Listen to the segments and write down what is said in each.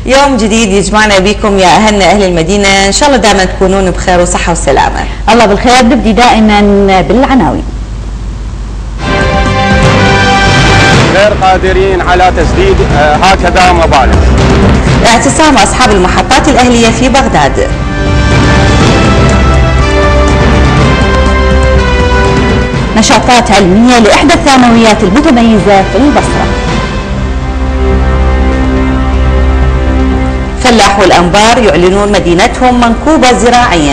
يوم جديد يجمعنا بكم يا أهلنا أهل المدينة، إن شاء الله دائما تكونون بخير وصحة وسلامة. الله بالخير. نبدي دائما بالعناوين. غير قادرين على تسديد هكذا مبالغ. اعتصام أصحاب المحطات الأهلية في بغداد. نشاطات علمية لإحدى الثانويات المتميزة في البصرة. فلاح والأنبار يعلنون مدينتهم منكوبة زراعيا.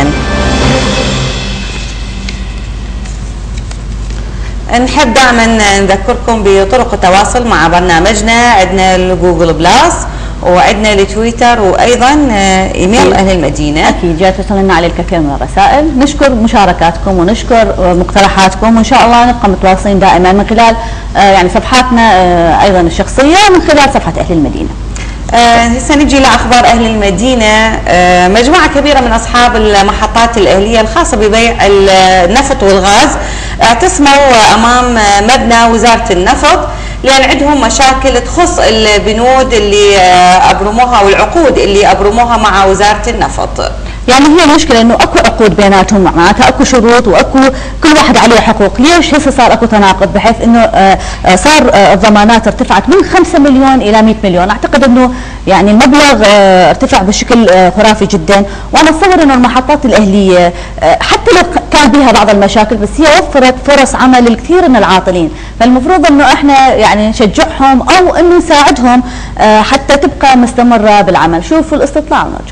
نحب دائما نذكركم بطرق التواصل مع برنامجنا، عندنا الجوجل بلاس وعندنا التويتر وايضا ايميل اهل المدينه. اكيد جاء توصلنا عليه الكثير من الرسائل، نشكر مشاركاتكم ونشكر مقترحاتكم، وان شاء الله نبقى متواصلين دائما من خلال يعني صفحاتنا ايضا الشخصيه ومن خلال صفحه اهل المدينه. هسه نجي لاخبار اهل المدينه. مجموعه كبيره من اصحاب المحطات الاهليه الخاصه ببيع النفط والغاز اعتصموا امام مبنى وزاره النفط لان عندهم مشاكل تخص البنود اللي ابرموها والعقود اللي ابرموها مع وزاره النفط. يعني هي المشكله انه اكو عقود بيناتهم، معناتها اكو شروط واكو كل واحد عليه حقوق، ليش هسه صار اكو تناقض بحيث انه صار الضمانات ارتفعت من 5 مليون الى 100 مليون، اعتقد انه يعني المبلغ ارتفع بشكل خرافي جدا، وانا اتصور انه المحطات الاهليه حتى لو كان بها بعض المشاكل بس هي وفرت فرص عمل للكثير من العاطلين، فالمفروض انه احنا يعني نشجعهم او انه نساعدهم حتى تبقى مستمره بالعمل. شوفوا الاستطلاع ونرجع.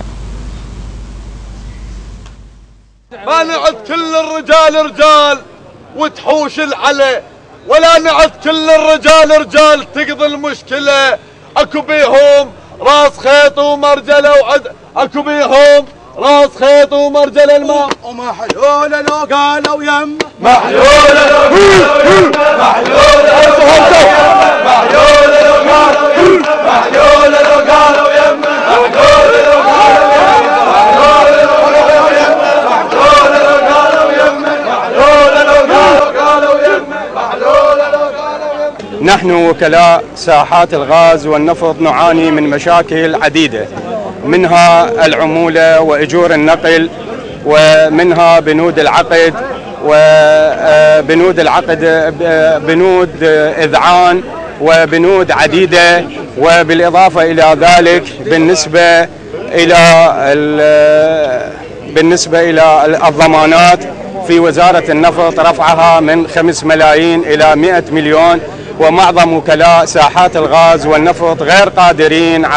ما نعد كل الرجال رجال وتحوش العلي، ولا نعد كل الرجال رجال تقضي المشكلة. اكو بيهم راس خيط ومرجلة اكو بيهم راس خيط ومرجلة الماء ومحيولة لو قالوا يم محيولة لو قالوا يم محيولة لو قالوا يم محيولة لو قالوا يم محيولة لو قالوا يم محيولة لو قالوا نحن وكلاء ساحات الغاز والنفط نعاني من مشاكل عديدة، منها العمولة وأجور النقل، ومنها بنود العقد بنود إذعان وبنود عديدة، وبالإضافة إلى ذلك بالنسبة إلى الضمانات في وزارة النفط رفعها من 5 ملايين إلى 100 مليون، ومعظم وكلاء ساحات الغاز والنفط غير قادرين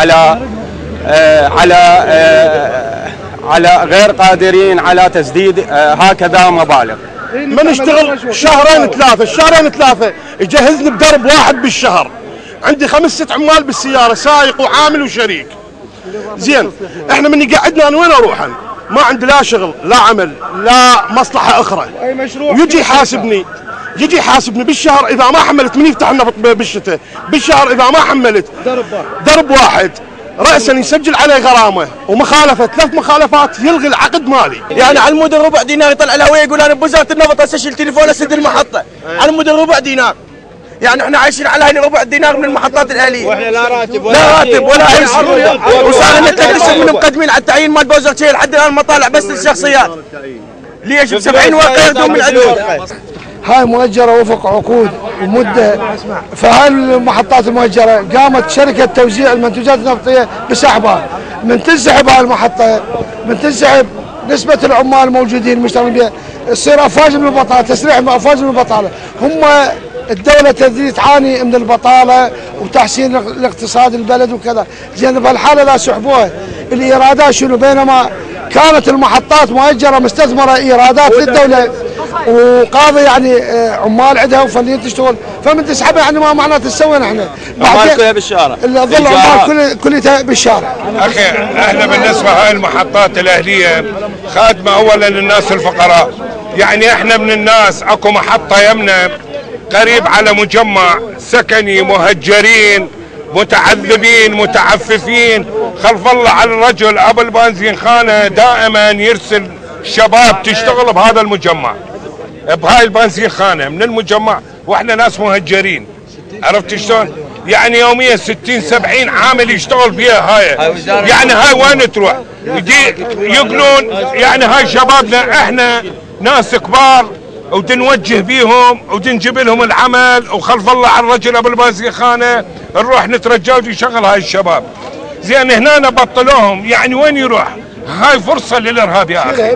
على تسديد هكذا مبالغ. ما نشتغل شهرين ثلاثة يجهزني بدرب واحد بالشهر، عندي 5 6 عمال بالسيارة، سايق وعامل وشريك. زين احنا من قعدنا انا وين اروح؟ ما عندي لا شغل لا عمل لا مصلحة اخرى، يجي يحاسبني بالشهر اذا ما حملت. من يفتح النفط بالشتاء بالشهر اذا ما حملت درب واحد رأسا يسجل عليه غرامه ومخالفه 3 مخالفات يلغي العقد مالي. يعني على المدن ربع دينار يطلع الهويه يقول انا بوزاره النفط اسجل تليفون اسد المحطه على المدن ربع دينار. يعني احنا عايشين على هاي ربع دينار من المحطات الاهليه، واحنا لا راتب ولا اي شيء، وصار لنا 3 اشهر من مقدمين على التعيين مال بوزاره شيء لحد الان ما طالع بس للشخصيات. ليش ب 70 ورقه يردون من عندهم؟ هاي مؤجرة وفق عقود ومدة، فهاي المحطات المؤجرة قامت شركة توزيع المنتوجات النفطية بسحبها. من تنسحب هاي المحطة، من تنسحب نسبة العمال الموجودين مشتغلين بها تصير أفواج من البطالة، تسريح أفواج من البطالة. هم الدولة تعاني من البطالة وتحسين الاقتصاد البلد وكذا، زين بهالحالة لا سحبوها. الإيرادات شنو؟ بينما كانت المحطات مؤجرة مستثمرة إيرادات للدولة وقاضي يعني عمال عندها وفنيين تشتغل، فمن تسحبها يعني ما معناته تسوي احنا عمال كلها بالشارع، ظل عمال كلها بالشارع. اخي احنا بالنسبه هاي المحطات الاهليه خادمه اولا للناس الفقراء، يعني احنا من الناس اكو محطه يمنا قريب على مجمع سكني، مهجرين متعذبين متعففين، خلف الله على الرجل ابو البنزين خانه دائما يرسل شباب تشتغل بهذا المجمع بهاي البنزين خانه من المجمع، واحنا ناس مهجرين، عرفت شلون؟ يعني يوميا 60 70 عامل يشتغل بيها هاي. يعني هاي وين تروح؟ يقولون يعني هاي شبابنا احنا ناس كبار ودنوجه بيهم ودنجيب لهم العمل وخلف الله على الرجل ابو البازيخانه نروح نترجى ويشغل هاي الشباب. زين هنا بطلوهم، يعني وين يروح؟ هاي فرصه للارهاب يا اخي.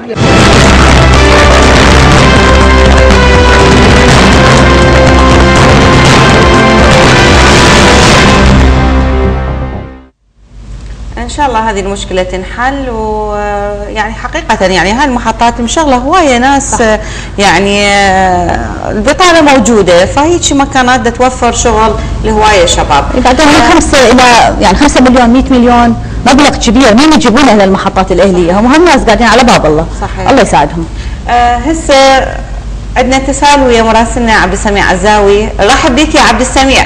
ان شاء الله هذه المشكله تنحل، ويعني حقيقه يعني هاي المحطات مشغله هوايه ناس، يعني البطاله موجوده، فهيك مكانات بدها توفر شغل لهوايه شباب. بعدين من 5 الى يعني 5 مليون 100 مليون مبلغ كبير، مين يجيبونه للمحطات الاهليه؟ هم ناس قاعدين على باب الله. صحيح. الله يساعدهم. هسه عندنا اتصال ويا مراسلنا عبد السميع عزاوي. رحب بك يا عبد السميع.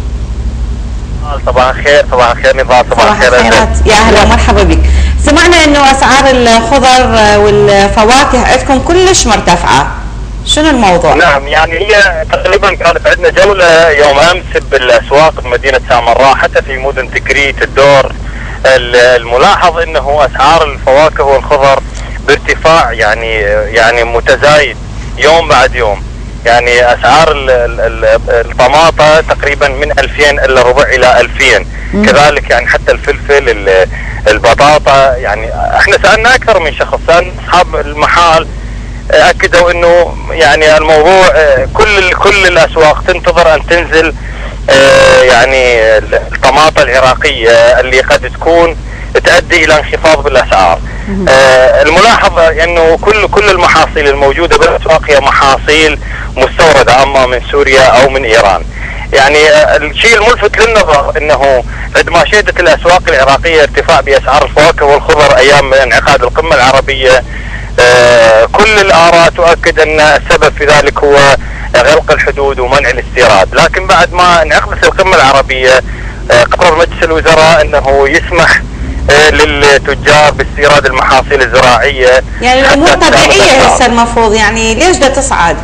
صباح الخير. صباح الخير نضال. صباح الخيرات، يا اهلا ومرحبا بك. سمعنا انه اسعار الخضر والفواكه عندكم كلش مرتفعه، شنو الموضوع؟ نعم، يعني هي تقريبا كانت عندنا جوله يوم امس بالاسواق بمدينه سامراء حتى في مدن تكريت الدور. الملاحظ انه اسعار الفواكه والخضر بارتفاع يعني متزايد يوم بعد يوم. يعني اسعار الطماطة تقريبا من 2000 الا ربع الى 2000. كذلك يعني حتى الفلفل، البطاطا. يعني احنا سالنا اكثر من شخص، سالنا اصحاب المحال اكدوا انه يعني الموضوع كل الاسواق تنتظر ان تنزل يعني الطماطة العراقية اللي قد تكون تؤدي الى انخفاض بالاسعار. الملاحظ انه كل المحاصيل الموجوده بالاسواق هي محاصيل مستورده، اما من سوريا او من ايران. يعني الشيء الملفت للنظر انه عندما شهدت الاسواق العراقيه ارتفاع باسعار الفواكه والخضر ايام انعقاد القمه العربيه، كل الاراء تؤكد ان السبب في ذلك هو غلق الحدود ومنع الاستيراد. لكن بعد ما انعقدت القمه العربيه قرر مجلس الوزراء انه يسمح للتجار باستيراد المحاصيل الزراعية. يعني الامور طبيعيه هسه المفروض، يعني ليش بدها تصعد؟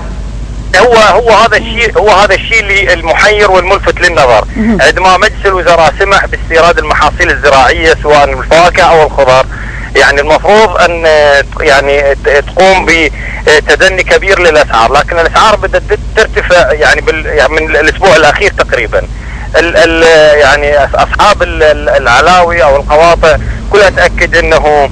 هو هذا الشيء اللي المحير والملفت للنظر. عندما مجلس الوزراء سمح باستيراد المحاصيل الزراعيه سواء الفواكه او الخضر، يعني المفروض ان يعني تقوم بتدني كبير للاسعار، لكن الاسعار بدات ترتفع يعني من الاسبوع الاخير تقريبا. يعني اصحاب العلاوي او القواطع كلها تاكد انه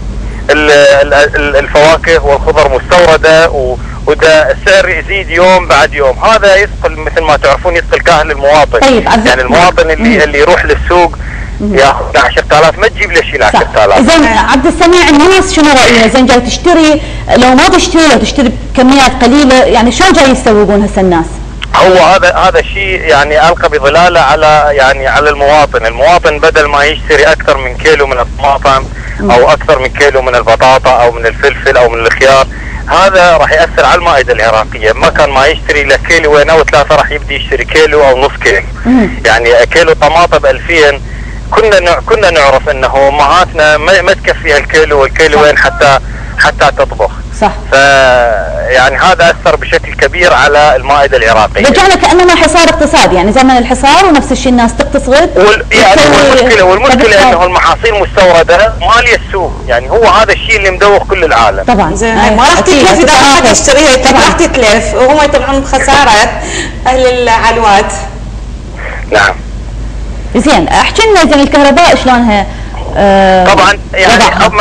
الفواكه والخضر مستورده وده السعر يزيد يوم بعد يوم. هذا يثقل مثل ما تعرفون يثقل كاهل المواطن. طيب يعني المواطن اللي يروح للسوق ياخذ 10,000 ما تجيب له شيء ل 10,000. زين عبد السميع، الناس شنو رايها؟ زين جاي تشتري، لو ما تشتري لو تشتري بكميات قليله، يعني شلون جاي يسوقون هسه الناس؟ هو هذا الشيء يعني القى بظلاله على المواطن بدل ما يشتري اكثر من كيلو من الطماطم او اكثر من كيلو من البطاطا او من الفلفل او من الخيار، هذا راح ياثر على المائده العراقيه. ما كان ما يشتري الا كيلوين او 3 راح يبدي يشتري كيلو او نص كيلو. يعني كيلو طماطم ب 2000 كنا نعرف انه امهاتنا ما تكفيها الكيلو والكيلوين حتى تطبخ. صح. يعني هذا اثر بشكل كبير على المائده العراقيه. رجعنا كانما حصار اقتصادي، يعني زمن الحصار ونفس الشيء الناس تقتصد. يعني والمشكله انه المحاصيل مستورده ماليه السوق، يعني هو هذا الشيء اللي مدوخ كل العالم. طبعا زين ما راح تتلف اذا ما تشتريها، ما راح تتلف، وهم يطلعون بخساره اهل العلوات. نعم. زين احكي لنا زين الكهرباء شلونها؟ طبعا يعني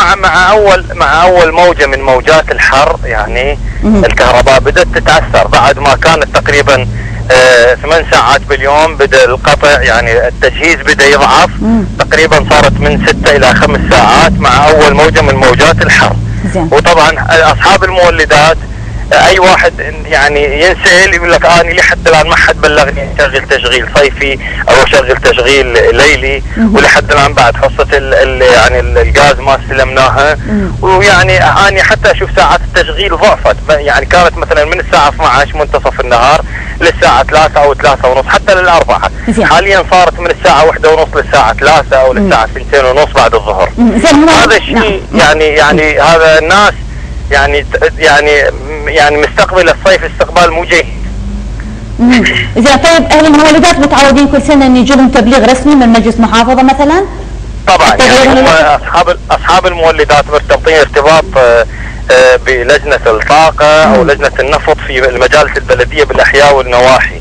مع اول موجه من موجات الحر يعني الكهرباء بدات تتاثر بعد ما كانت تقريبا 8 ساعات باليوم بدا القطع، يعني التجهيز بدا يضعف تقريبا صارت من 6 الى 5 ساعات مع اول موجه من موجات الحر. وطبعا اصحاب المولدات اي واحد يعني ينسال يقول لك اني لحد الان ما حد بلغني اشغل تشغيل صيفي او اشغل تشغيل ليلي، ولحد الان بعد حصه يعني الغاز ما استلمناها. ويعني اني حتى اشوف ساعات التشغيل ضعفت، يعني كانت مثلا من الساعه 12 منتصف النهار للساعه 3 او 3 ونص حتى للأربعة. حاليا صارت من الساعه 1 ونص للساعه 3 او للساعه 2 ونص بعد الظهر. هذا الشيء يعني هذا الناس يعني مستقبل الصيف استقبال مو جيد. زين طيب اهل المولدات متعودين كل سنه ان يجي لهم تبليغ رسمي من مجلس محافظه مثلا؟ طبعا يعني هم اصحاب المولدات مرتبطين ارتباط بلجنه الطاقه او لجنه النفط في المجالس البلديه بالاحياء والنواحي.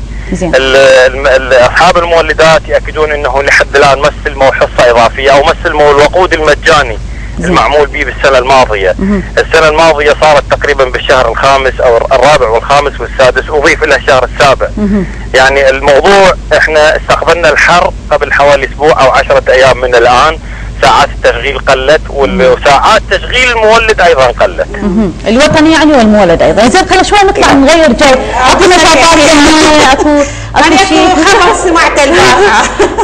اصحاب المولدات ياكدون انه لحد الان ما استلموا حصه اضافيه او ما استلموا الوقود المجاني المعمول به بالسنه الماضيه. السنه الماضيه صارت تقريبا بالشهر الخامس او الرابع والخامس والسادس، اضيف الى الشهر السابع. يعني الموضوع احنا استقبلنا الحر قبل حوالي اسبوع او 10 ايام من الان، ساعات التشغيل قلت وساعات تشغيل المولد ايضا قلت. الوطني يعني والمولد ايضا. زين خلينا شوي نطلع نغير جو، اعطينا نشاطات اكو شيء خبر سمعت البارحه.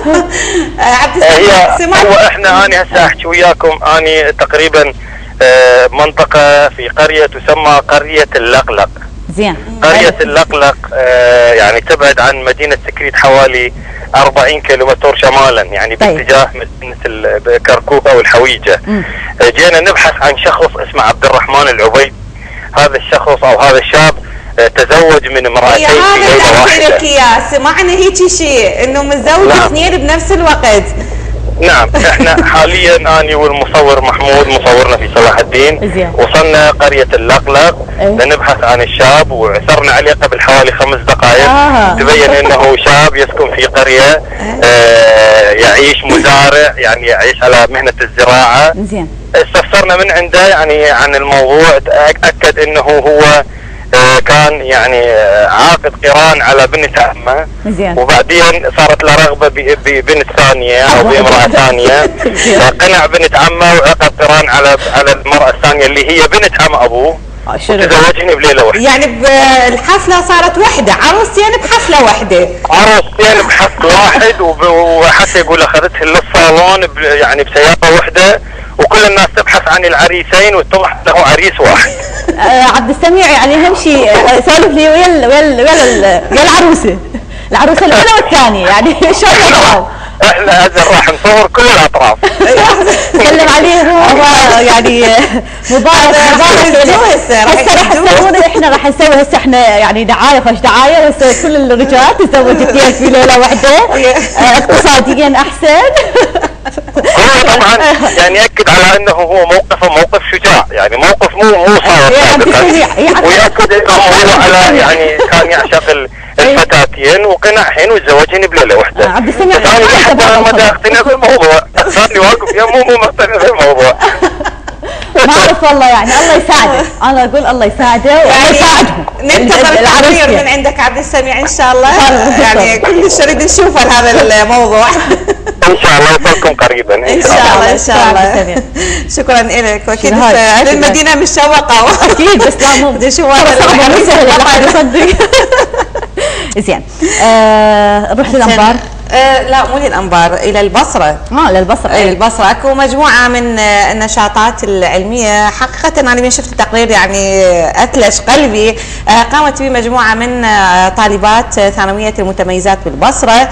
عبد السلام سمعت؟ هو احنا انا هسه احكي وياكم، اني تقريبا منطقه في قريه تسمى قريه اللقلق. زين. قريه اللقلق يعني تبعد عن مدينه تكريت حوالي 40 كيلومتر شمالا، يعني باتجاه مدينه كركوك او الحويجه. جينا نبحث عن شخص اسمه عبد الرحمن العبيد. هذا الشخص او هذا الشاب تزوج من امرأتين في ليله واحده. سمعنا هيك شيء انه متزوج اثنين بنفس الوقت. نعم احنا حاليا انا والمصور محمود مصورنا في صلاح الدين وصلنا قريه اللقلق لنبحث عن الشاب، وعثرنا عليه قبل حوالي 5 دقائق. تبين انه شاب يسكن في قريه يعيش مزارع، يعني يعيش على مهنه الزراعه. استفسرنا من عنده يعني عن الموضوع، اكد انه هو كان يعني عاقد قران على بنت عمه، وبعدين صارت له رغبه ببنت ثانيه او بامراه ثانيه، فقنع بنت عمه وعقد قران على المراه الثانيه اللي هي بنت عم ابوه، وتزوجني بليله واحده. يعني الحفله صارت وحده، عروستين بحفله واحده. عروستين بحفل واحد، وحتى يقول اخذتها للصالون يعني بسياره واحده، وكل الناس تبحث عن العريسين واتضح له عريس واحد. عبد السميع يعني اهم شيء سولف لي ويا العروسه الاولى والثانيه، يعني شلون احنا هذا راح نصور كل الاطراف. تكلم عليه هو يعني مبارك احنا راح نسوي هسه احنا يعني دعايه خوش دعايه، هسه كل الرجال تزوج اثنين في ليله واحده اقتصاديا احسن. هو طبعا يعني ياكد على انه هو موقفه موقف شجاع، يعني موقف مو صار سابقا، وياكد انه هو على يعني كان يعشق الفتاتين وقنعهن وتزوجهن بليله واحده. عبد السميع بس انا لحد الان ما اقتنع بالموضوع، صار لي واقف يا مو مقتنع بالموضوع. ما اعرف والله، يعني الله يساعده، انا اقول الله يساعده والله يساعدهم. ننتظر التقرير من عندك عبد السميع ان شاء الله، يعني كلش نريد نشوف هذا الموضوع. ان شاء الله يوصلكم قريبا ان شاء الله. ان شاء الله. شكرا لك، واكيد المدينه مشوقه. اكيد بس لا مو بدي اشوف هذا يصدق. زين نروح للانبار. لا مو للانبار، الى البصره. للبصره. البصره اكو مجموعه من النشاطات العلميه، حقيقه انا من شفت التقرير يعني اثلج قلبي. قامت به مجموعه من طالبات ثانويه المتميزات بالبصره.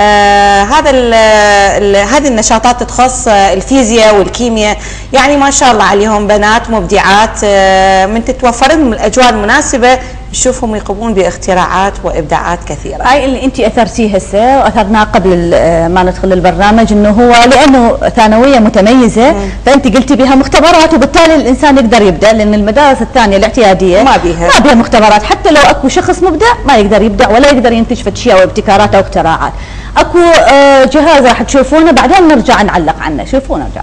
هذه النشاطات تخص الفيزياء والكيمياء، يعني ما شاء الله عليهم بنات مبدعات. من تتوفر لهم الاجواء المناسبه نشوفهم يقومون باختراعات وابداعات كثيره. هاي اللي انت اثرتيه هسه واثرناه قبل ما ندخل البرنامج، انه هو لانه ثانويه متميزه فانت قلتي بها مختبرات، وبالتالي الانسان يقدر يبدع، لان المدارس الثانيه الاعتياديه ما بها مختبرات، حتى لو اكو شخص مبدع ما يقدر يبدع ولا يقدر ينتج اشياء وابتكارات او اختراعات. اكو جهاز راح تشوفونه بعدين نرجع نعلق عنه، شوفوا نرجع.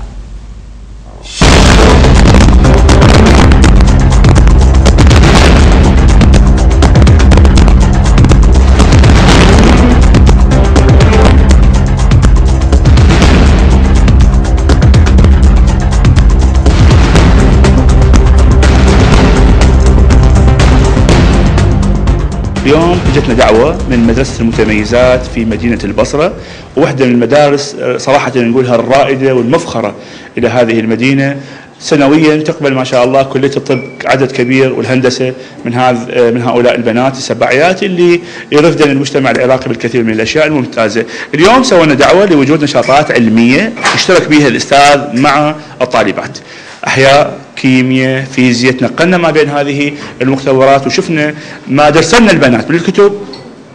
اليوم اجتنا دعوه من مدرسه المتميزات في مدينه البصره، وواحده من المدارس صراحه نقولها الرائده والمفخره الى هذه المدينه. سنويا تقبل ما شاء الله كليه الطب عدد كبير، والهندسه من هؤلاء البنات السباعيات اللي يرفدن المجتمع العراقي بالكثير من الاشياء الممتازه. اليوم سوينا دعوه لوجود نشاطات علميه اشترك بها الاستاذ مع الطالبات، احياء، كيمياء، فيزياء، تنقلنا ما بين هذه المختبرات وشفنا ما درسنا البنات بالكتب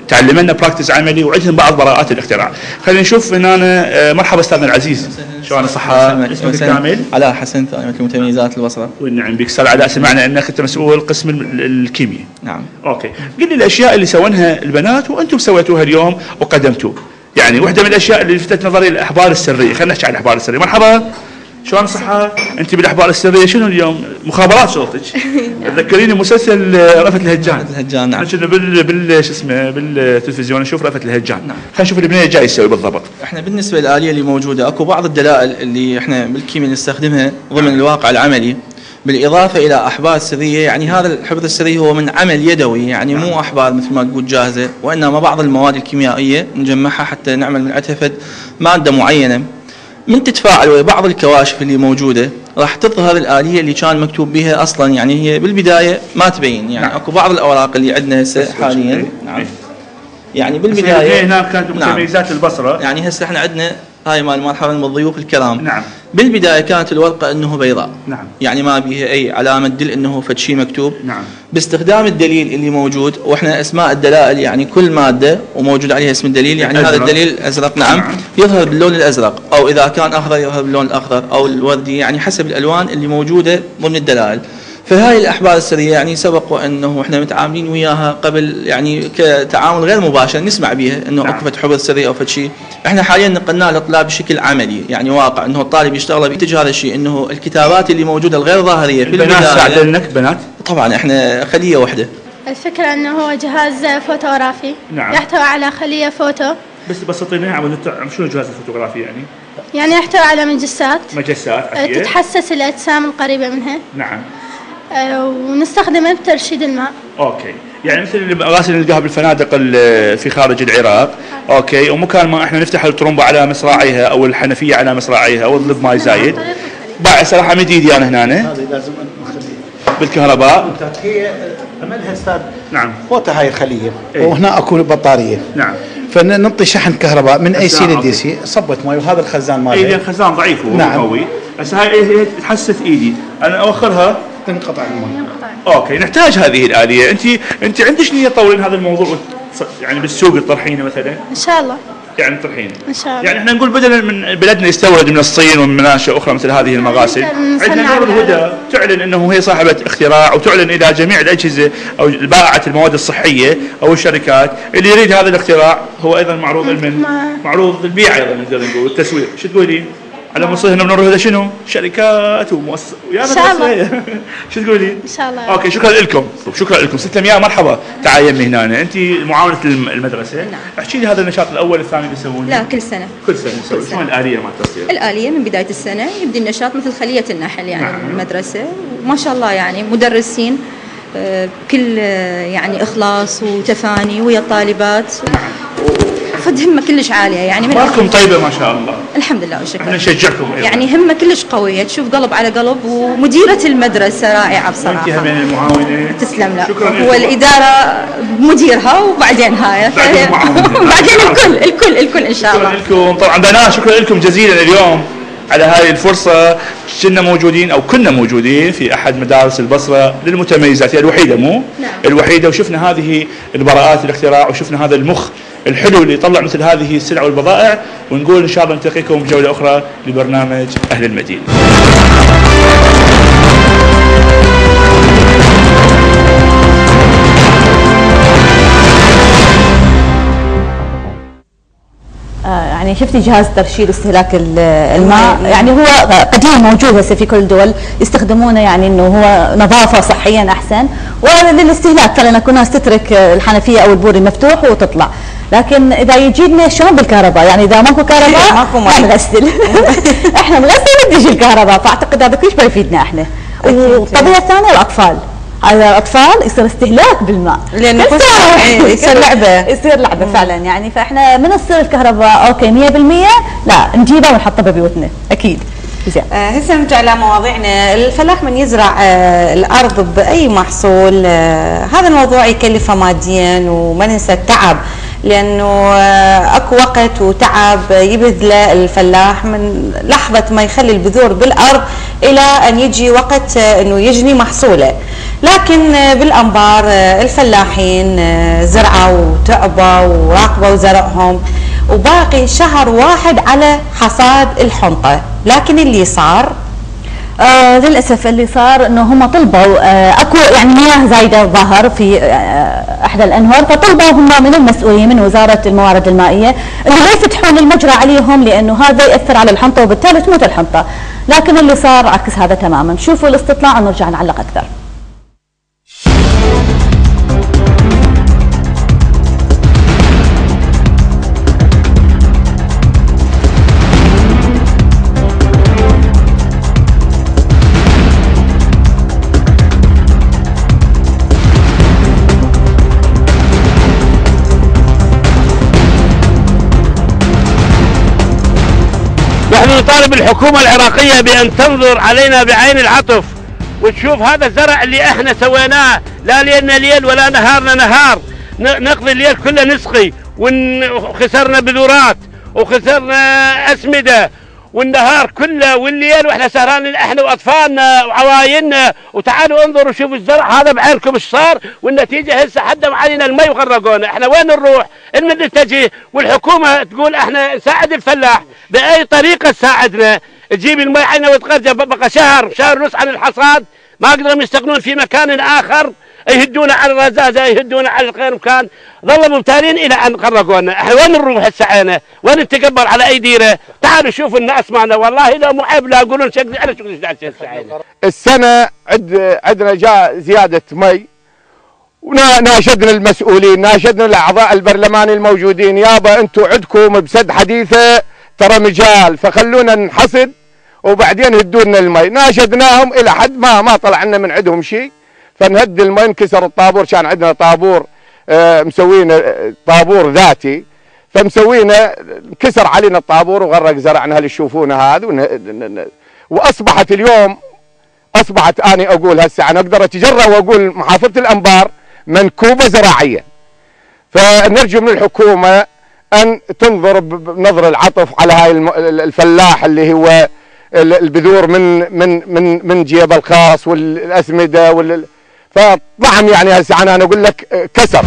تعلمنا براكتس عملي وعندهم بعض براءات الاختراع. خلينا نشوف هنا. مرحبا استاذنا العزيز، شلون الصحه؟ اسمك الكامل؟ علاء حسن، ثانوية المتميزات البصره. والنعم بك استاذ علاء، سمعنا انك انت مسؤول قسم الكيمياء. نعم. اوكي، قل لي الاشياء اللي سوونها البنات وانتم سويتوها اليوم وقدمتوه. يعني واحده من الاشياء اللي لفتت نظري الاحبال السريه، خلينا نحكي عن الاحبال السريه. مرحبا، شلون الصحة؟ أنت بالأحبال السرية شنو اليوم؟ مخابرات شغلتك. تذكريني مسلسل رأفت الهجان. رأفت الهجان، نعم. كنا شو اسمه بالتلفزيون نشوف رأفت الهجان. نعم. خلينا نشوف البنية جاي يسوي بالضبط. احنا بالنسبة للآلية اللي موجودة اكو بعض الدلائل اللي احنا بالكيمياء نستخدمها ضمن الواقع العملي، بالإضافة إلى أحبال سرية. يعني هذا الحبر السري هو من عمل يدوي، يعني مو أحبال مثل ما تقول جاهزة، وإنما بعض المواد الكيميائية نجمعها حتى نعمل من عتفة مادة معينة. من تتفاعل ويا بعض الكواشف اللي موجوده راح تظهر الآلية اللي كان مكتوب بها اصلا. يعني هي بالبدايه ما تبين، يعني اكو بعض الاوراق اللي عندنا هسه حاليا. نعم. يعني بالبدايه هنا كانت متميزات البصره. يعني هسه احنا عندنا هاي مال مرحبا بالضيوف الكرام. نعم. بالبدايه كانت الورقه انه بيضاء. نعم. يعني ما بيها اي علامه تدل انه فد شيء مكتوب. نعم. باستخدام الدليل اللي موجود، واحنا اسماء الدلائل يعني كل ماده وموجود عليها اسم الدليل. يعني هذا الدليل الازرق، نعم، يظهر باللون الازرق، او اذا كان اخضر يظهر باللون الاخضر او الوردي، يعني حسب الالوان اللي موجوده ضمن الدلائل. فهاي الاحبال السريه يعني سبق وانه احنا متعاملين وياها قبل، يعني كتعامل غير مباشر نسمع بها انه اكو فد حبر سري او فد شيء. احنا حاليا نقلناه للطلاب بشكل عملي، يعني واقع انه الطالب يشتغل بيتجه هذا الشيء، انه الكتابات اللي موجوده الغير ظاهريه في البدايه. البنات ساعدنك بنات؟ طبعا احنا خليه واحده. الفكره انه هو جهاز فوتوغرافي. نعم. يحتوي على خليه فوتو. بس بسطينا عم شنو الجهاز الفوتوغرافي يعني؟ يعني يحتوي على مجسات عفية. تتحسس الاجسام القريبه منها. نعم. ونستخدمه بترشيد الماء. اوكي، يعني مثل المغاسل اللي نلقاها بالفنادق في خارج العراق. اوكي، ومكان ما احنا نفتح الطرمبه على مصراعيها او الحنفيه على مصراعيها او نضرب ماي زايد. باع صراحه مد ايدي انا هنا. هذه لازم نخليها بالكهرباء. هي عملها استاذ. نعم. فوتها هاي الخليه. ايه؟ وهنا اكو بطاريه. نعم. فننطي شحن كهرباء من اي سي لدي سي، صبت ماي وهذا الخزان مالها. اي الخزان ضعيف هو. نعم. قوي. هسه هاي تحسس ايدي، انا اوخرها تنقطع الماء. اوكي، نحتاج هذه الآلية. انت عندك نية تطورين هذا الموضوع يعني بالسوق تطرحينه مثلا؟ ان شاء الله. يعني تطرحينه. ان شاء الله. يعني احنا نقول بدلا من بلدنا يستورد من الصين ومن مناشئ اخرى مثل هذه المغاسل، عندنا نور الهدى تعلن انه هي صاحبة اختراع، وتعلن الى جميع الاجهزة او بائعة المواد الصحية او الشركات اللي يريد هذا الاختراع هو ايضا معروض معروض البيع ايضا نقدر نقول والتسويق. شو تقولين؟ على مصر هنا بنور الهدى شنو؟ شركات ومؤسسات ان شاء الله. شو تقولين؟ ان شاء الله. اوكي، شكرا لكم. شكرا لكم ست لمياء. مرحبا، تعالي يمي هنا. انت معاونة المدرسة. نعم. احكي لي هذا النشاط الاول الثاني اللي يسوونه. لا، كل سنة نسوي. شلون الآلية مال التصوير؟ الآلية من بداية السنة يبدي النشاط مثل خلية النحل يعني. نعم. المدرسة وما شاء الله يعني مدرسين بكل يعني إخلاص وتفاني ويا الطالبات. فد همة كلش عالية يعني. أخباركم طيبة ما شاء الله. الحمد لله وشكرا. احنا نشجعكم أيضا. يعني همة كلش قوية، تشوف قلب على قلب، ومديرة المدرسة رائعة بصراحة. انت همين المعاونة. تسلم لا. شكرا. هو الإدارة مديرها وبعدين هاي. بعدين الكل إن شاء الله. شكرا لكم. طبعا بنات شكرا لكم جزيلا اليوم على هذه الفرصة. كنا موجودين في أحد مدارس البصرة للمتميزات، هي الوحيدة مو؟ نعم. الوحيدة، وشفنا هذه البراءات الاختراع وشفنا هذا المخ الحلو اللي يطلع مثل هذه السلع والبضائع. ونقول إن شاء الله نلتقيكم بجولة أخرى لبرنامج أهل المدينة. يعني شفتي جهاز ترشيد استهلاك الماء، يعني هو قديم موجود هسه في كل الدول يستخدمونه، يعني انه هو نظافه صحيا احسن وللاستهلاك. ترى كنا تترك الحنفيه او البوري مفتوح وتطلع، لكن اذا يجينا شلون بالكهرباء؟ يعني اذا ماكو كهرباء ما نغسل. احنا نغسل بديش الكهرباء، فاعتقد هذا كلش بيفيدنا احنا. والقضيه الثانيه الاطفال، هذا الاطفال يصير استهلاك بالماء لانه يصير لعبه فعلا يعني. فاحنا من تصير الكهرباء اوكي 100% لا نجيبها ونحطها ببيوتنا اكيد. زين، هسه نرجع لمواضيعنا. الفلاح من يزرع الارض باي محصول هذا الموضوع يكلفه ماديا، وما ننسى التعب، لانه اكو وقت وتعب يبذله الفلاح من لحظه ما يخلي البذور بالارض الى ان يجي وقت انه يجني محصوله. لكن بالأنبار الفلاحين زرعوا وتعبوا وراقبوا زرعهم وباقي شهر واحد على حصاد الحنطة. لكن اللي صار للاسف اللي صار انه هم طلبوا اكو يعني مياه زايده الظاهر في احدى الانهار، فطلبوا هم من المسؤولين من وزاره الموارد المائيه انه لا يفتحون المجرى عليهم لانه هذا ياثر على الحنطه وبالتالي تموت الحنطه، لكن اللي صار عكس هذا تماما. شوفوا الاستطلاع ونرجع نعلق اكثر. نحن نطالب الحكومة العراقية بأن تنظر علينا بعين العطف وتشوف هذا الزرع اللي احنا سويناه، لا ليلنا ليل ولا نهارنا نهار، نقضي الليل كله نسقي وخسرنا بذورات وخسرنا أسمدة والنهار كله والليل واحنا سهرانين احنا واطفالنا وعوايننا. وتعالوا انظروا شوفوا الزرع هذا بعينكم ايش صار، والنتيجه هسه حدوا علينا المي وغرقونا. احنا وين نروح؟ المن نتجه؟ والحكومه تقول احنا نساعد الفلاح، باي طريقه تساعدنا؟ تجيب المي علينا وتغرق، بقى شهر ونص عن الحصاد ما قدروا يستغنون في مكان اخر، يهدونا على الرزازه يهدونا على غير مكان، ظلوا ممتالين الى ان غرقونا. احنا وين نروح هسه عينا؟ وين نتقبل على اي ديره؟ تعالوا شوفوا الناس معنا والله لا معيب لا يقولون شكلي انا شغلي السنه عندنا جاء زياده مي، وناشدنا المسؤولين، ناشدنا الاعضاء البرلماني الموجودين، يابا انتم عندكم بسد حديثه ترى مجال، فخلونا نحصد وبعدين هدونا المي. ناشدناهم الى حد ما طلع لنا من عندهم شيء، فنهد المي انكسر الطابور. كان عندنا طابور مسوينا طابور ذاتي، فمسوينا انكسر علينا الطابور وغرق زرعنا اللي تشوفونه هذا. واصبحت اليوم اني اقول هسه انا اقدر اتجرأ واقول محافظه الانبار منكوبه زراعيا. فنرجو من الحكومه ان تنظر بنظر العطف على هاي الفلاح اللي هو البذور من جيبه الخاص والاسمده فطعم يعني هسه انا اقول لك كسر.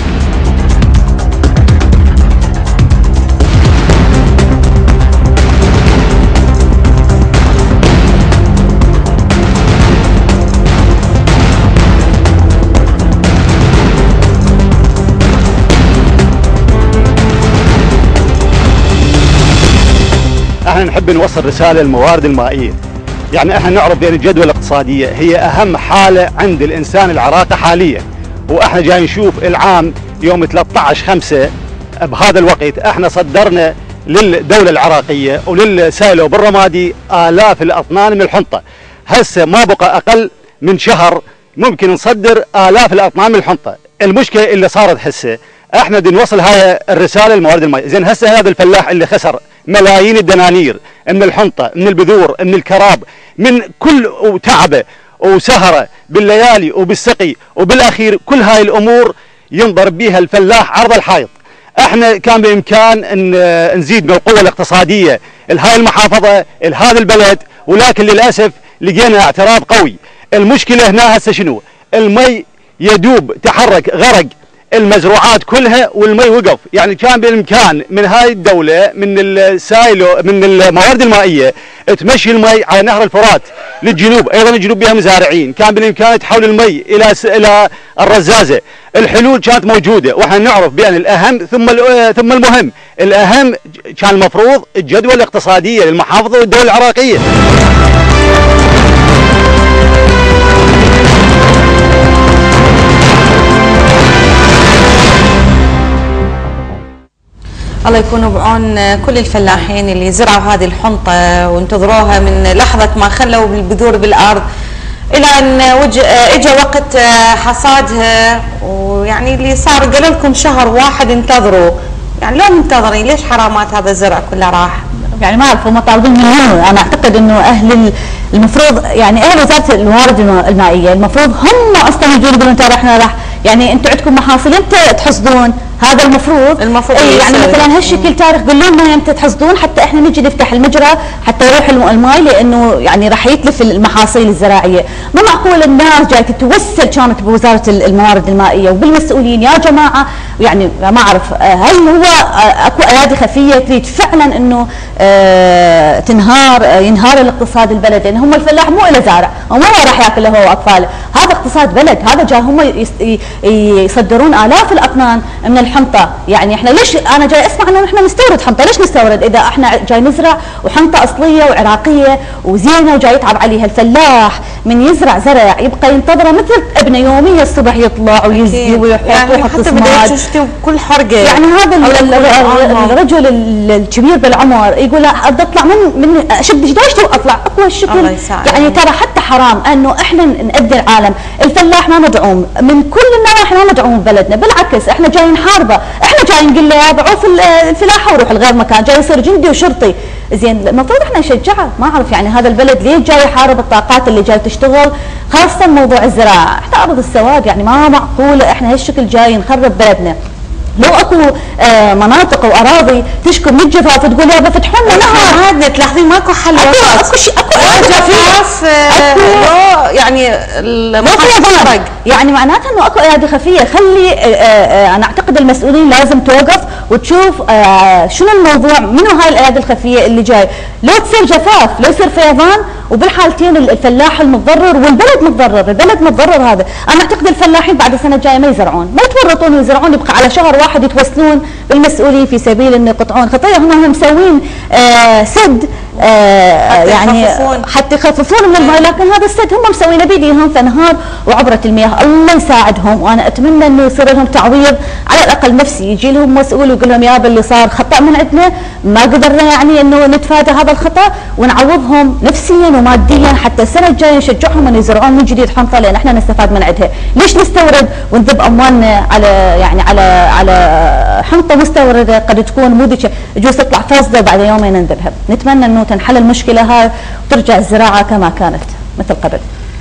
احنا نحب نوصل رساله للموارد المائيه. يعني احنا نعرف بان الجدوى الاقتصاديه هي اهم حاله عند الانسان العراقي حاليا، واحنا جاي نشوف العام يوم 13/5 بهذا الوقت احنا صدرنا للدوله العراقيه وللسائله وبالرمادي آلاف الاطنان من الحنطه. هسه ما بقى اقل من شهر ممكن نصدر آلاف الاطنان من الحنطه. المشكله اللي صارت هسه احنا بدنا نوصل هاي الرساله للموارد المائيه. زين هسه هذا الفلاح اللي خسر ملايين الدنانير من الحنطه، من البذور، من الكراب، من كل تعبه وسهره بالليالي وبالسقي، وبالاخير كل هاي الامور ينضرب بها الفلاح عرض الحائط. احنا كان بامكان ان نزيد من القوه الاقتصاديه لهاي المحافظه لهذا البلد، ولكن للاسف لقينا اعتراض قوي. المشكله هنا هسه شنو؟ المي يدوب تحرك غرق المزروعات كلها والمي وقف. يعني كان بالامكان من هاي الدوله من السايلو من الموارد المائيه تمشي المي على نهر الفرات للجنوب، ايضا الجنوب بها مزارعين، كان بالامكان تحول المي الى الرزازه. الحلول كانت موجوده، واحنا نعرف بان الاهم ثم المهم. الاهم كان المفروض الجدوى الاقتصاديه للمحافظه والدوله العراقيه. الله يكون بعون كل الفلاحين اللي زرعوا هذه الحنطة وانتظروها من لحظة ما خلوا البذور بالأرض إلى أن إجا وقت حصادها. ويعني اللي صار قالوا لكم شهر واحد انتظروا، يعني لو منتظرين ليش حرامات هذا الزرع كله راح؟ يعني ما اعرف هم طالبين منه. انا اعتقد انه اهل المفروض يعني اهل وزاره الموارد المائيه المفروض هم اصلا يجون يقولون ترى احنا راح يعني انتم عندكم محاصيل امتى تحصدون؟ هذا المفروض يعني مثلا هالشكل تاريخ قولوا لنا يمتى تحصدون حتى احنا نجي نفتح المجرى حتى يروح الماي، لانه يعني راح يتلف المحاصيل الزراعيه. ما معقول الناس جايه تتوسل كانت بوزاره الموارد المائيه وبالمسؤولين يا جماعه، يعني ما اعرف هل هو اكو ايادي خفيه تريد فعلا انه ينهار الاقتصاد البلد، لان هم الفلاح مو له زارع وما راح ياكل له هو واطفاله، هذا اقتصاد بلد، هذا جاي هم يصدرون الاف الاطنان من الحنطه. يعني احنا ليش انا جاي اسمع انه احنا نستورد حنطه، ليش نستورد اذا احنا جاي نزرع وحنطه اصليه وعراقيه وزينه وجاي يتعب عليها الفلاح من يزرع زرع يبقى ينتظره مثل ابنه يوميا الصبح يطلع ويزقي ويحط يعني ويحط سماد كل حرقه. يعني هذا الرجل الكبير بالعمر يقول بدي اطلع من اشد دايشته واطلع اقوى الشكل. يعني ترى حتى حرام انه احنا نأذي العالم، الفلاح ما مدعوم من كل النواحي، ما مدعوم ببلدنا، بالعكس احنا جايين نحاربه، احنا جايين نقول له ضعوف الفلاحه وروح لغير مكان، جاي يصير جندي وشرطي. زين المفروض احنا نشجعه، ما اعرف يعني هذا البلد ليه جاي يحارب الطاقات اللي جاي تشتغل، خاصه موضوع الزراعه، احنا ارض السواد، يعني ما معقوله احنا هالشكل جاي نخرب بلدنا. لو اكو مناطق واراضي تشكو من الجفاف تقول يابا فتحوا لنا نهر، عادنا تلاحظين ماكو حل اكو شيء اكو جفاف يعني المحافظه، يعني معناتها انه اكو ايادي خفيه. خلي انا اعتقد المسؤولين لازم توقف وتشوف شنو الموضوع، منو هاي الايادي الخفيه اللي جاي. لو تصير جفاف لو يصير فيضان، وبالحالتين الفلاح المتضرر والبلد متضرر، البلد متضرر. هذا انا اعتقد الفلاحين بعد السنه الجايه ما يزرعون، ما يتورطون ويزرعون، يبقى على شهر واحد يتوسلون بالمسؤولين في سبيل انه يقطعون خطيه. هم مسوين سد يعني حتى يخففون من الماء، لكن هذا السد هم مسوينه بايديهم، فانهار وعبرت المياه. الله يساعدهم، وانا اتمنى انه يصير لهم تعويض على الاقل نفسي، يجي لهم مسؤول ويقول لهم يابا اللي صار خطا من عندنا، ما قدرنا يعني انه نتفادى هذا الخطا، ونعوضهم نفسيا وماديا حتى السنه الجايه نشجعهم ان يزرعون من جديد حنطه، لان احنا نستفاد من عندها. ليش نستورد ونذب اموالنا على يعني على حنطه مستورده قد تكون مو ذيك، يجوز تطلع فاسده وبعد يومين نذبها. نتمنى انه تنحل المشكله هاي وترجع الزراعه كما كانت مثل قبل.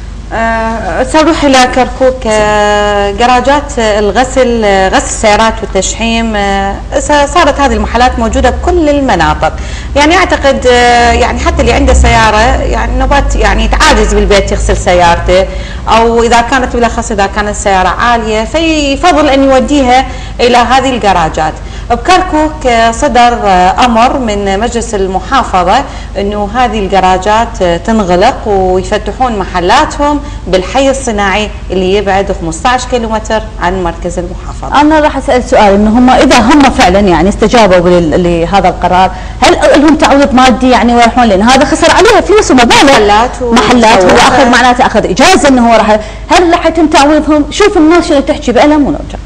سنروح الى كركوك. جراجات الغسل، غسل السيارات والتشحيم، صارت هذه المحلات موجوده بكل المناطق. يعني اعتقد يعني حتى اللي عنده سياره يعني نوبات يعني يتعاجز بالبيت يغسل سيارته، او اذا كانت بالاخص اذا كانت السياره عاليه فيفضل ان يوديها الى هذه الجراجات. بكركوك صدر امر من مجلس المحافظه انه هذه الجراجات تنغلق ويفتحون محلاتهم بالحي الصناعي اللي يبعد 15 كيلومتر عن مركز المحافظه. انا راح اسال سؤال، انه هم اذا هم فعلا يعني استجابوا لهذا القرار، هل لهم تعويض مادي يعني ويروحون؟ لان هذا خسر عليها فلوس ومبالغ، محلات هو اخذ معناته اخذ اجازه انه هو راح، هل راح يتم تعويضهم؟ شوف الناس اللي تحكي بألم ونرجع.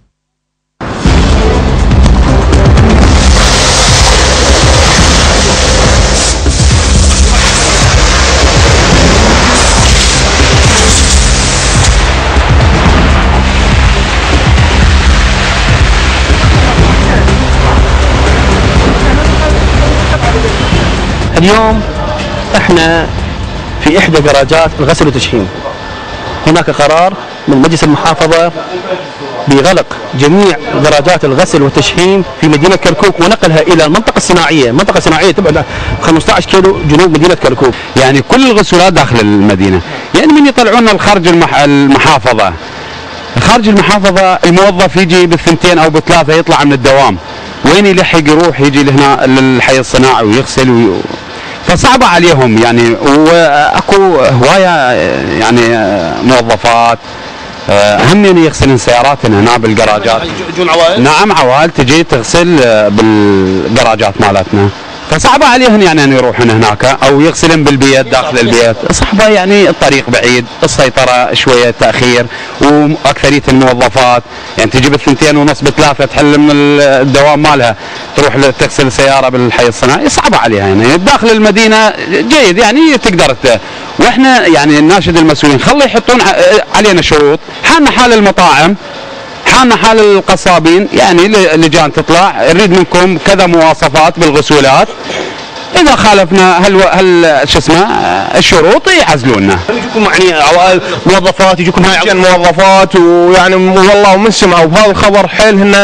اليوم احنا في احدى جراجات الغسل والتشحيم، هناك قرار من مجلس المحافظه بغلق جميع جراجات الغسل والتشحيم في مدينه كركوك ونقلها الى المنطقه الصناعيه، المنطقه الصناعيه تبعد 15 كيلو جنوب مدينه كركوك. يعني كل الغسولات داخل المدينه، يعني من يطلعونا الخارج المحافظه، خارج المحافظه الموظف يجي بالثنتين او بالثلاثه يطلع من الدوام، وين يلحق يروح يجي لهنا للحي الصناعي ويغسل فصعبة عليهم يعني. واكو هواية يعني موظفات هم يغسلن سياراتنا هنا بالجراجات. يجون عوائل؟ نعم عوائل تجي تغسل بالجراجات مالتنا، فصعبة عليهن يعني ان يروحون هناك او يغسلن بالبيت داخل البيت، صعبة يعني الطريق بعيد، السيطرة شوية تأخير، واكثرية الموظفات يعني تجي بالثنتين ونص بثلاثة تحل من الدوام مالها تروح تغسل السيارة بالحي الصناعي، صعبة عليها يعني. داخل المدينة جيد يعني تقدر واحنا يعني نناشد المسؤولين خلوا يحطون علينا شروط، حالنا حال المطاعم، حالنا حال القصابين، يعني لجان تطلع نريد منكم كذا مواصفات بالغسولات، اذا خالفنا هل شو اسمه الشروط يعزلونا. يجوكم يعني عوائل موظفات، يجوكم هاي موظفات ويعني والله ومن سمعوا بهذا الخبر حيل هن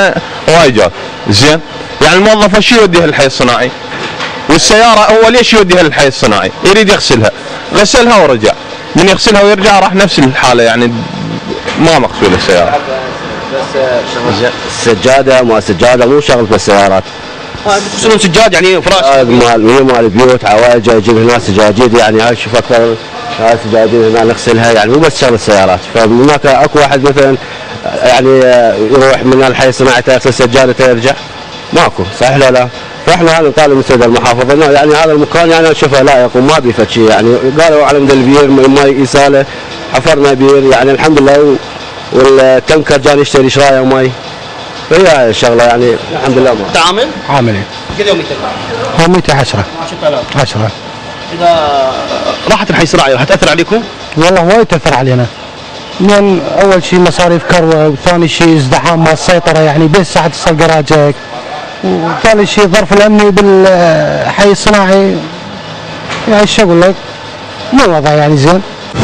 وايد زين. يعني الموظف شو يوديها للحي الصناعي؟ والسياره هو ليش يوديها للحي الصناعي؟ يريد يغسلها، غسلها ورجع، من يغسلها ويرجع راح نفس الحاله، يعني ما مغسوله السياره. بس السجاده ما السجاده مو شغله السيارات. تقصدون سجاد يعني فراش؟ مال البيوت عواجه يجيب هنا سجاجيد، يعني هاي شوف اكثر هاي سجاجيد هنا نغسلها، يعني مو بس شغله السيارات. فهناك اكو واحد مثلا يعني يروح من الحي الصناعي يغسل سجادته يرجع، ماكو، صحيح لا لا؟ فاحنا هذا نطالب من السيد المحافظ انه يعني هذا المكان يعني اشوفه لائق وما بيفت شيء، يعني قالوا على مود البير ماي اساله، حفرنا بير يعني الحمد لله، والتنكر جاني يشتري شرايه وماي، فهي الشغله يعني الحمد لله. انت عامل؟ عامل قد يوميتك؟ يوميتي 10. 10. اذا راحت الحي الصناعي راح تاثر عليكم؟ والله وايد تاثر علينا. من اول شيء مصاريف كروه، وثاني شيء ازدحام مال السيطره، يعني بس ساعه تصل جراجك، وثالث شيء الظرف الامني بالحي الصناعي، يعني شو اقول لك؟ مو وضع يعني زين.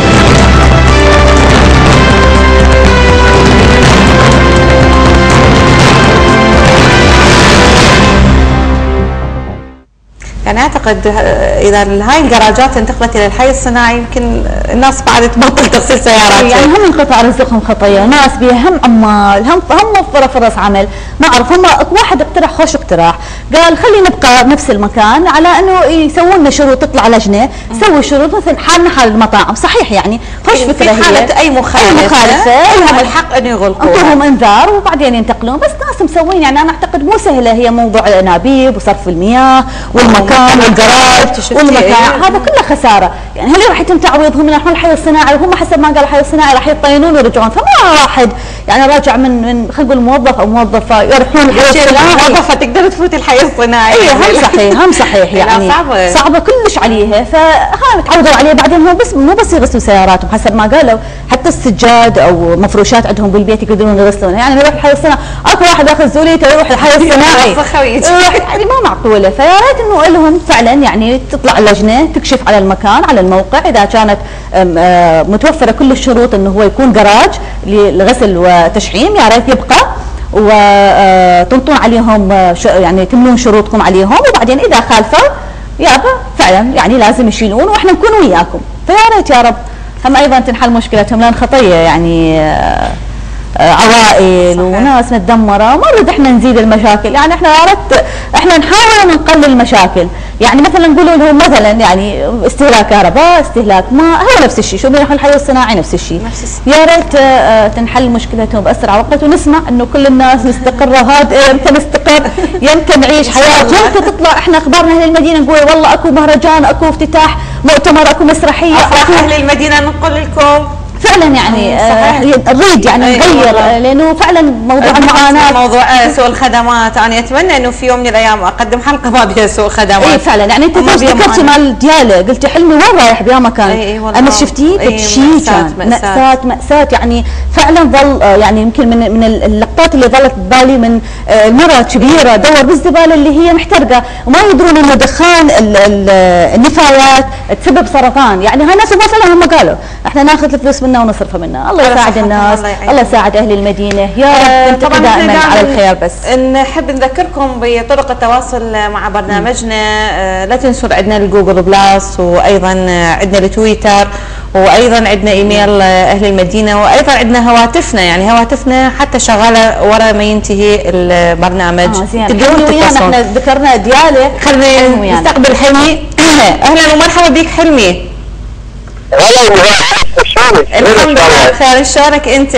يعني اعتقد اذا هاي الجراجات انتقلت الى الحي الصناعي يمكن الناس بعد تبطل تغسل سيارات. يعني هم انقطع رزقهم خطيه، ناس بيها هم عمال، هم موفره فرص عمل، ما اعرف هم واحد اقترح خوش اقتراح، قال خلينا نبقى بنفس المكان على انه يسوون لنا شروط، تطلع لجنه تسوي شروط مثل حالنا حال المطاعم، صحيح يعني خوش فكره هي. في حاله اي مخالفه لهم الحق انه يغلقوا، انطوهم انذار وبعدين ينتقلون، بس ناس مسوين يعني انا اعتقد مو سهله هي موضوع الانابيب وصرف المياه والمكان والجراج والمكان، هذا كله خساره، يعني هل راح يتم تعويضهم من الحي الصناعي؟ وهم حسب ما قال الحي الصناعي راح يطينون ويرجعون، فما واحد يعني راجع من خلينا نقول موظف او موظفه يروحون الحي الصناعي، موظفه تقدر تفوت الحي الصناعي. اي هم صحيح يعني صعبه كلش عليها، فها تعودوا عليه بعدين مو بس يغسلوا سياراتهم حسب ما قالوا، حتى السجاد او مفروشات عندهم بالبيت يقدرون يغسلونها، يعني يروح الحي الصناعي اكو واحد ياخذ زوليته يروح الحي الصناعي يعني ما معقوله، فيا ريت انه لهم فعلا يعني تطلع اللجنه تكشف على المكان على الموقع اذا كانت متوفره كل الشروط انه هو يكون جراج للغسل وتشحيم، يا ريت يبقى وتنطون عليهم يعني تملون شروطكم عليهم، وبعدين اذا خالفوا يابا فعلا يعني لازم يشيلون واحنا نكون وياكم، فيا ريت يا رب هم ايضا تنحل مشكلتهم لان خطيه يعني عوائل صحيح. وناس متدمره، ما نريد احنا نزيد المشاكل، يعني احنا يا ريت احنا نحاول نقلل المشاكل، يعني مثلا نقول لهم مثلا يعني استهلاك كهرباء، استهلاك ماء، هو نفس الشيء، شو بيروح الحي الصناعي نفس الشيء، يا ريت تنحل مشكلتهم باسرع وقت، ونسمع انه كل الناس مستقره هادئه، يمكن نستقر، يمكن نعيش حياه، يمكن تطلع احنا اخبارنا اهل المدينه نقول والله اكو مهرجان، اكو افتتاح مؤتمر، اكو مسرحيه، اكو اهل المدينه نقول لكم فعلا يعني نريد يعني نغير، لانه فعلا موضوع المعاناه، موضوع سوء الخدمات، انا اتمنى انه في يوم من الايام اقدم حلقه ما بها سوء خدمات. اي فعلا يعني انت ذكرتي مال دياله، قلتي حلمي وين رايح بيا مكان، انا شفتيه شيء كان مأساة يعني فعلا ظل يعني يمكن من اللقطات اللي ظلت ببالي من المراه كبيره دور بالزباله اللي هي محترقه وما يدرون انه دخان النفايات تسبب سرطان، يعني هاي الناس فعلا هم قالوا احنا ناخذ الفلوس منها ونصرفها منها، الله يساعد الناس، الله يساعد اهل المدينه، يا رب تنتقل دائما على الخير. بس نحب نذكركم بطرق التواصل مع برنامجنا، لا تنسوا عندنا الجوجل بلاس، وايضا عندنا التويتر، وايضا عندنا ايميل اهل المدينه، وايضا عندنا هواتفنا، يعني هواتفنا حتى شغاله ورا ما ينتهي البرنامج. تقدرون تتصلون. احنا ذكرنا دياله، خلينا نستقبل حلمي. اهلا ومرحبا بك حلمي. الحمد لله بخير، شلونك انت؟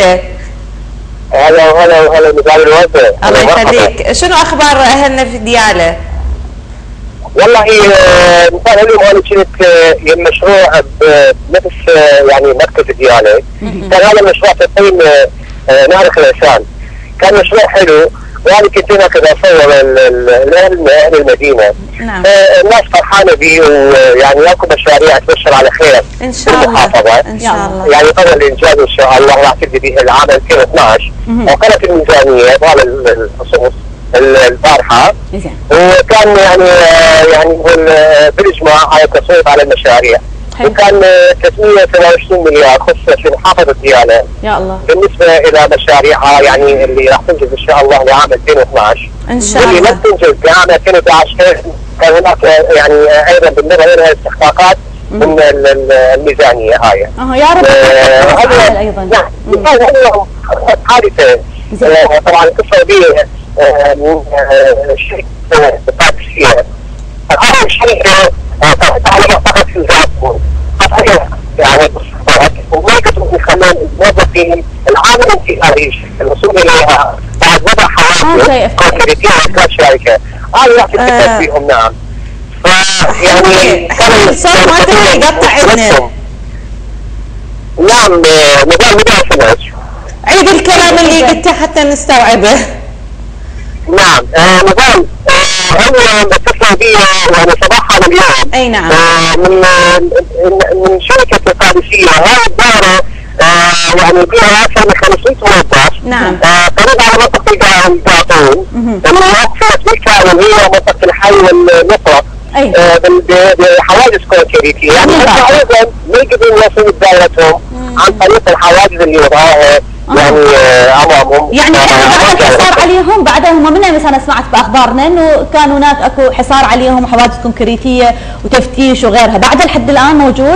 هلا نزال الوزن. الله يخليك، شنو اخبار اهلنا في دياله؟ والله مثال اليوم انا كنت مشروع بنفس يعني مركز دياله، كان هذا المشروع تقييم نهر الخليسان، كان مشروع حلو، وانا كنت هناك اصور اهل المدينه. نعم. الناس فرحانه به، ويعني اكو مشاريع تبشر على خير ان شاء الله المحافظه ان شاء الله، يعني قبل الانجاز ان شاء الله راح تبدي به العام 2012 وقالت الميزانيه طال الخصوص البارحه، وكان يعني نقول بالاجماع على التصويت على المشاريع. وكان 327 مليار خصص في محافظه دياله يا الله بالنسبه الى مشاريعها يعني اللي راح تنجز ان شاء الله لعام 2012 ان شاء واللي الله. لم تنجز لعام 2011 كان هناك يعني ايضا بالنسبه لها استحقاقات من الميزانيه هاي. يا رب ايضا يعني حادثه طبعا اتصل بي من شركه التاكسيه. هذه الشركه على منطقه الزعفون يعني وما قدروا من خلال الموظفين العاملين في هذه الشركه الوصول اليها بعد وضع حوادث كونكريتيه كشركه هذه راح تتكلم فيهم. نعم يعني الصوت ما تبغى يقطع عندنا. نعم نظام سمعت. عيد الكلام اللي قلته حتى نستوعبه. نعم نظام هو اتصل بي يعني صباحا اليوم. اي نعم. من شركه القادسيه هذه الدائره يعني فيها اكثر من 500 موظف. نعم. قريب على منطقه القاطون. المنطقه بالكامل هي منطقه الحي والنصره. بحواجز كونكريتيه يعني ايضا ما يقدرون يوصلوا دائرتهم عن طريق الحواجز اللي وضعوها يعني امامهم. يعني بعد الحصار عليهم بعدها هم من امس انا سمعت باخبارنا انه كان هناك اكو حصار عليهم حواجز كونكريتيه وتفتيش وغيرها، بعد لحد الان موجود؟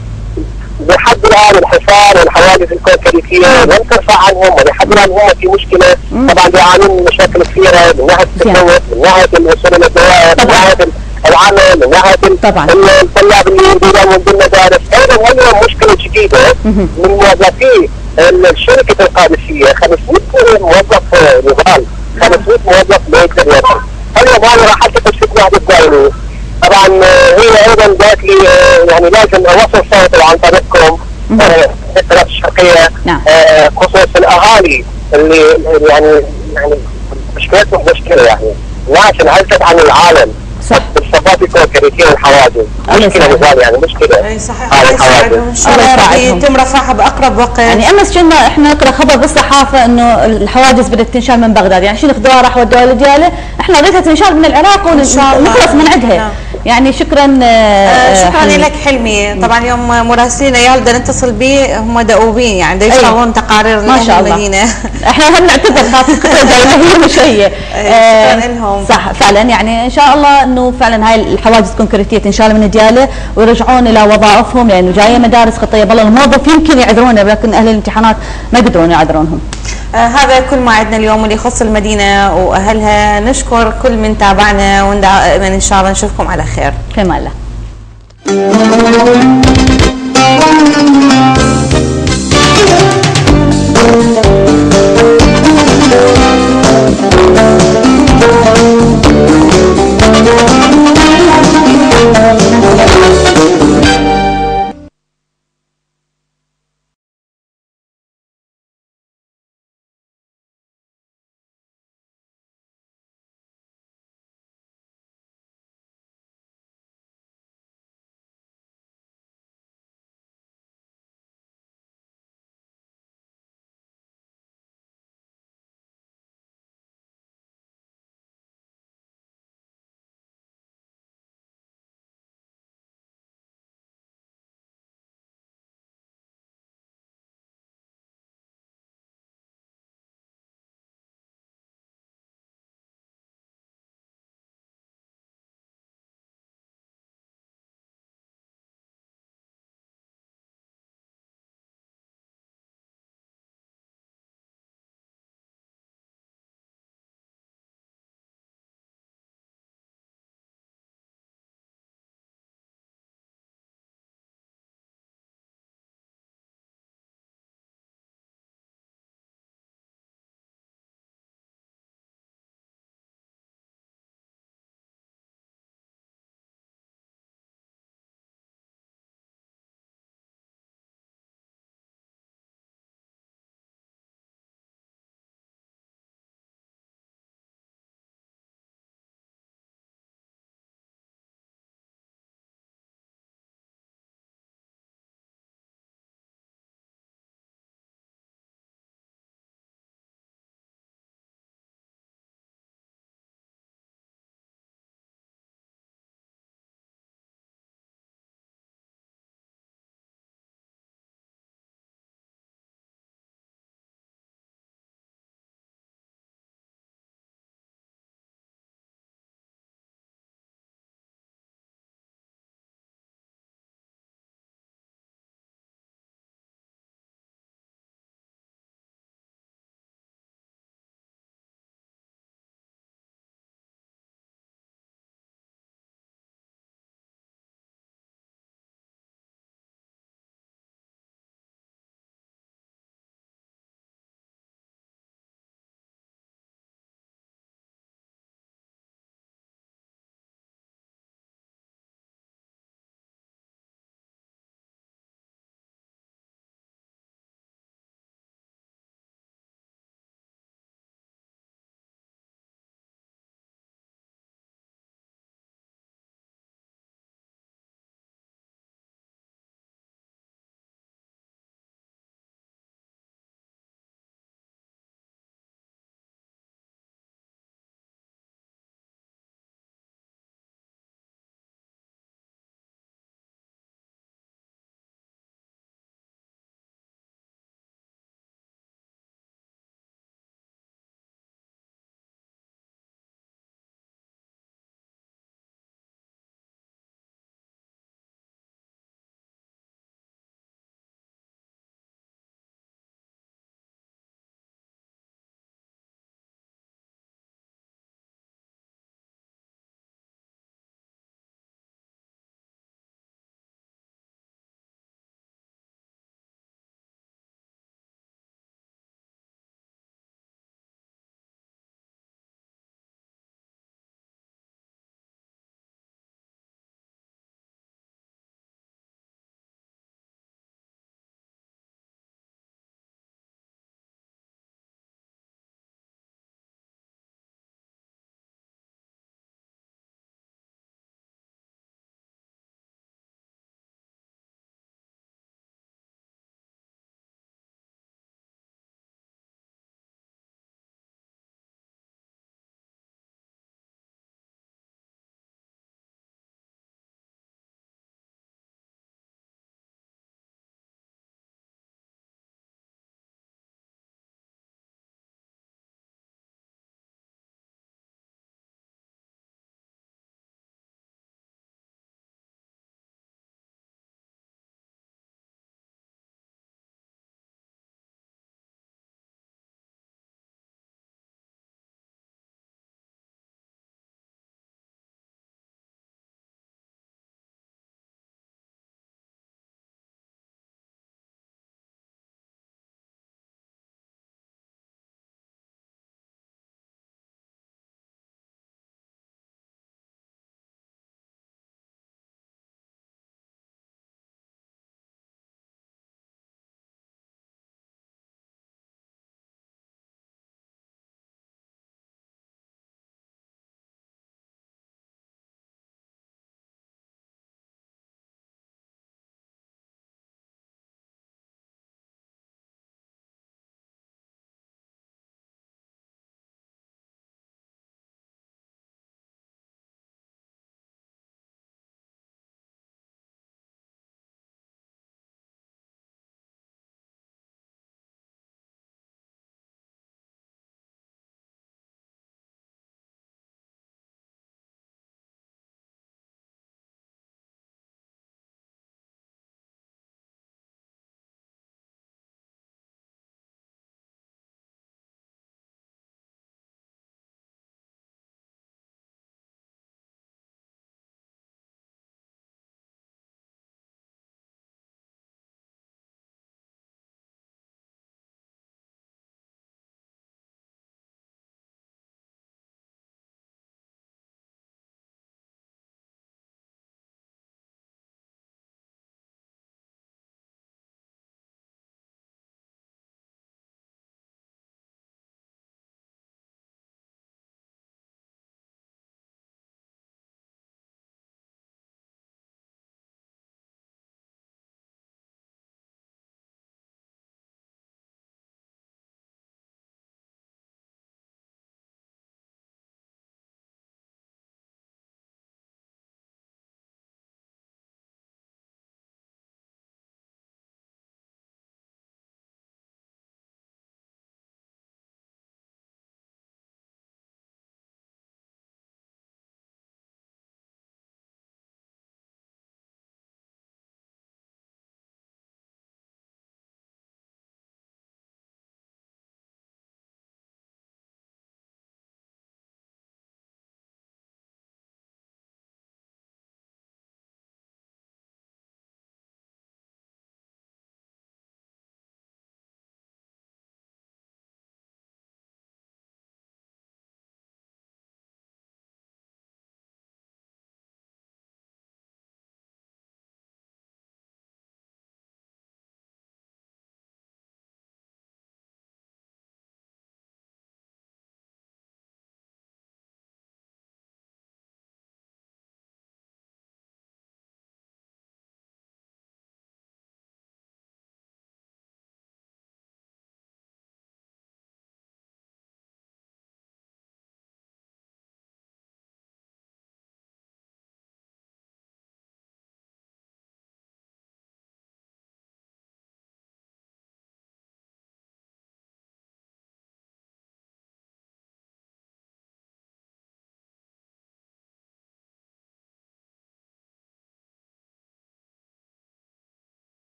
لحد الان الحصار والحواجز الكونكريتيه لم ترفع عنهم ولحد الان هم في مشكله. طبعا بيعانون من مشاكل كثيره من ناحيه التكلف، من ناحيه الوصول الى الدوائر، من ناحيه العمل، من ناحيه الطلاب اللي ينزلون بالمدارس. ايضا عندهم مشكله جديده من موظفي شركه القادسيه 500 موظف نضال 500 موظف ما يقدر يوصل. اليوم هذه راح تكون في واحد الدائري. طبعا هي ايضا قالت لي يعني لازم اوصل صوتي عن طريقكم القناه الشرقيه خصوص الاهالي اللي يعني مشكلتهم مشكله يعني ناس انعزلت عن العالم. صح. بالصفات الكونكريتيه والحواجز مشكله نضال يعني مشكله. اي صحيح. ان شاء الله يتم رفعها باقرب وقت. يعني امس كنا احنا نقرا خبر بالصحافه انه الحواجز بدات تنشال من بغداد، يعني شنو خذوها راح ودوها لدياله، احنا بدها تنشال من العراق ونخلص من عندها. يعني شكرا شكرا لك حلمي. طبعا اليوم مراسلينا يا بدنا نتصل به هم دؤوبين يعني يشتغلون تقارير ما شاء الله المدينه. احنا هم نعتبر خاطر هي مش هي. شكرا لهم. صح فعلا يعني ان شاء الله انه فعلا هاي الحواجز الكونكريتيه تنشال من دياله ويرجعون الى وظائفهم لانه جايه مدارس خطيه. بالله الموظف يمكن يعذرونه لكن اهل الامتحانات ما يقدرون يعذرونهم. هذا كل ما عندنا اليوم اللي يخص المدينه واهلها. نشكر كل من تابعنا ودائما ان شاء الله نشوفكم على خير. في امان الله.